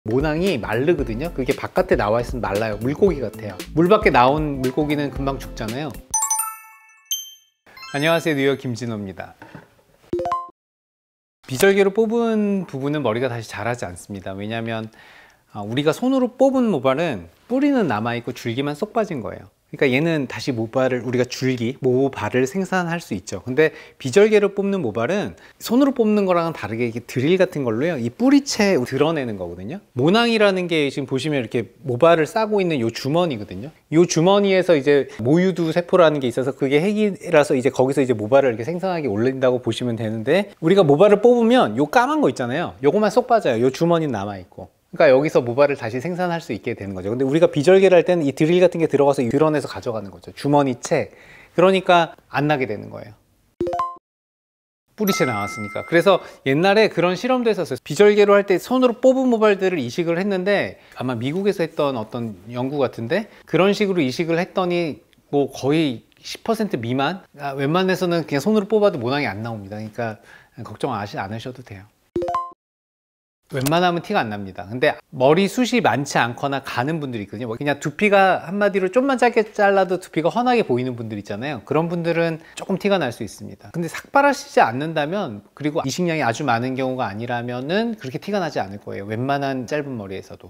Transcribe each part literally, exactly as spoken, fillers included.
모낭이 마르거든요. 그게 바깥에 나와 있으면 말라요. 물고기 같아요. 물 밖에 나온 물고기는 금방 죽잖아요. 안녕하세요, 뉴욕 김진호입니다. 비절개로 뽑은 부분은 머리가 다시 자라지 않습니다. 왜냐하면 우리가 손으로 뽑은 모발은 뿌리는 남아있고 줄기만 쏙 빠진 거예요. 그러니까 얘는 다시 모발을 우리가 줄기, 모발을 생산할 수 있죠. 근데 비절개로 뽑는 모발은 손으로 뽑는 거랑은 다르게 이게 드릴 같은 걸로요, 이 뿌리채 드러내는 거거든요. 모낭이라는 게 지금 보시면 이렇게 모발을 싸고 있는 요 주머니거든요. 요 주머니에서 이제 모유두 세포라는 게 있어서 그게 핵이라서 이제 거기서 이제 모발을 이렇게 생성하게 올린다고 보시면 되는데, 우리가 모발을 뽑으면 요 까만 거 있잖아요. 요거만 쏙 빠져요. 요 주머니는 남아있고. 그러니까 여기서 모발을 다시 생산할 수 있게 되는 거죠. 근데 우리가 비절개를 할 때는 이 드릴 같은 게 들어가서 드러내서 가져가는 거죠. 주머니채. 그러니까 안 나게 되는 거예요. 뿌리채 나왔으니까. 그래서 옛날에 그런 실험도 했었어요. 비절개로 할 때 손으로 뽑은 모발들을 이식을 했는데, 아마 미국에서 했던 어떤 연구 같은데, 그런 식으로 이식을 했더니 뭐 거의 십 퍼센트 미만? 아, 웬만해서는 그냥 손으로 뽑아도 모낭이 안 나옵니다. 그러니까 걱정 않으셔도 돼요. 웬만하면 티가 안 납니다. 근데 머리숱이 많지 않거나 가는 분들이 있거든요. 그냥 두피가 한마디로 좀만 짧게 잘라도 두피가 훤하게 보이는 분들 있잖아요. 그런 분들은 조금 티가 날 수 있습니다. 근데 삭발하시지 않는다면, 그리고 이식량이 아주 많은 경우가 아니라면은 그렇게 티가 나지 않을 거예요. 웬만한 짧은 머리에서도.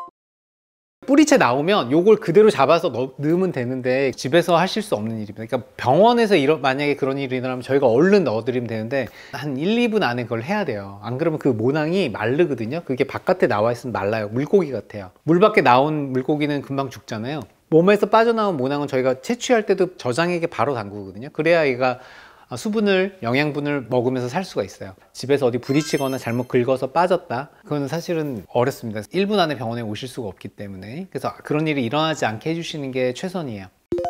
뿌리채 나오면 요걸 그대로 잡아서 넣, 넣으면 되는데 집에서 하실 수 없는 일입니다. 그러니까 병원에서 이러, 만약에 그런 일이 일어나면 저희가 얼른 넣어드리면 되는데 한 일, 이 분 안에 그걸 해야 돼요. 안 그러면 그 모낭이 마르거든요. 그게 바깥에 나와 있으면 말라요. 물고기 같아요. 물 밖에 나온 물고기는 금방 죽잖아요. 몸에서 빠져나온 모낭은 저희가 채취할 때도 저장액에 바로 담그거든요. 그래야 얘가 수분을, 영양분을 먹으면서 살 수가 있어요. 집에서 어디 부딪히거나 잘못 긁어서 빠졌다, 그건 사실은 어렵습니다. 일 분 안에 병원에 오실 수가 없기 때문에. 그래서 그런 일이 일어나지 않게 해주시는 게 최선이에요.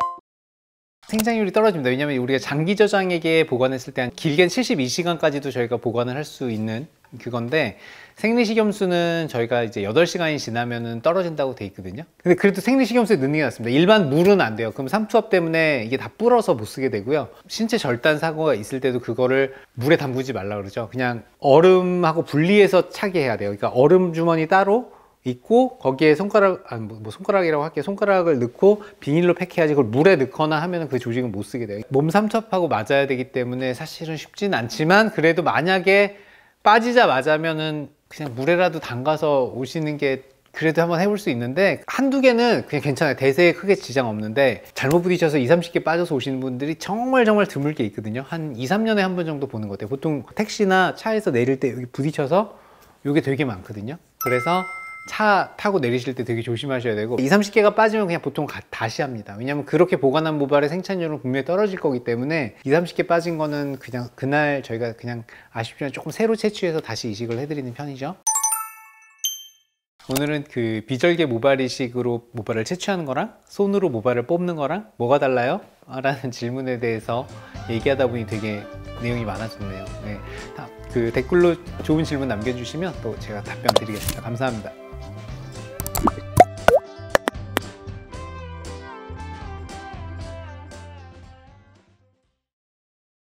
생장률이 떨어집니다. 왜냐하면 우리가 장기 저장액에 보관했을 때 한 길게는 칠십이 시간까지도 저희가 보관을 할 수 있는 그건데, 생리식염수는 저희가 이제 여덟 시간이 지나면은 떨어진다고 돼 있거든요. 근데 그래도 생리식염수에 넣는 게 낫습니다. 일반 물은 안 돼요. 그럼 삼투압 때문에 이게 다 불어서 못 쓰게 되고요. 신체 절단 사고가 있을 때도 그거를 물에 담그지 말라 그러죠. 그냥 얼음하고 분리해서 차게 해야 돼요. 그러니까 얼음 주머니 따로 있고, 거기에 손가락, 아, 뭐 손가락이라고 할게요. 손가락을 넣고 비닐로 팩해야지, 그걸 물에 넣거나 하면 그 조직은 못 쓰게 돼요. 몸 삼투압하고 맞아야 되기 때문에 사실은 쉽진 않지만, 그래도 만약에 빠지자마자면은 그냥 물에라도 담가서 오시는 게 그래도 한번 해볼 수 있는데, 한두 개는 그냥 괜찮아요. 대세에 크게 지장 없는데, 잘못 부딪혀서 이십, 삼십 개 빠져서 오시는 분들이 정말 정말 드물게 있거든요. 한 이, 삼 년에 한 번 정도 보는 것 같아요. 보통 택시나 차에서 내릴 때 여기 부딪혀서 이게 되게 많거든요. 그래서 차 타고 내리실 때 되게 조심하셔야 되고, 이십, 삼십 개가 빠지면 그냥 보통 가, 다시 합니다. 왜냐면 그렇게 보관한 모발의 생산율은 분명히 떨어질 거기 때문에 이십, 삼십 개 빠진 거는 그냥 그날 저희가 그냥 아쉽지만 조금 새로 채취해서 다시 이식을 해드리는 편이죠. 오늘은 그 비절개 모발 이식으로 모발을 채취하는 거랑 손으로 모발을 뽑는 거랑 뭐가 달라요? 라는 질문에 대해서 얘기하다 보니 되게 내용이 많아졌네요. 네. 그 댓글로 좋은 질문 남겨주시면 또 제가 답변 드리겠습니다. 감사합니다.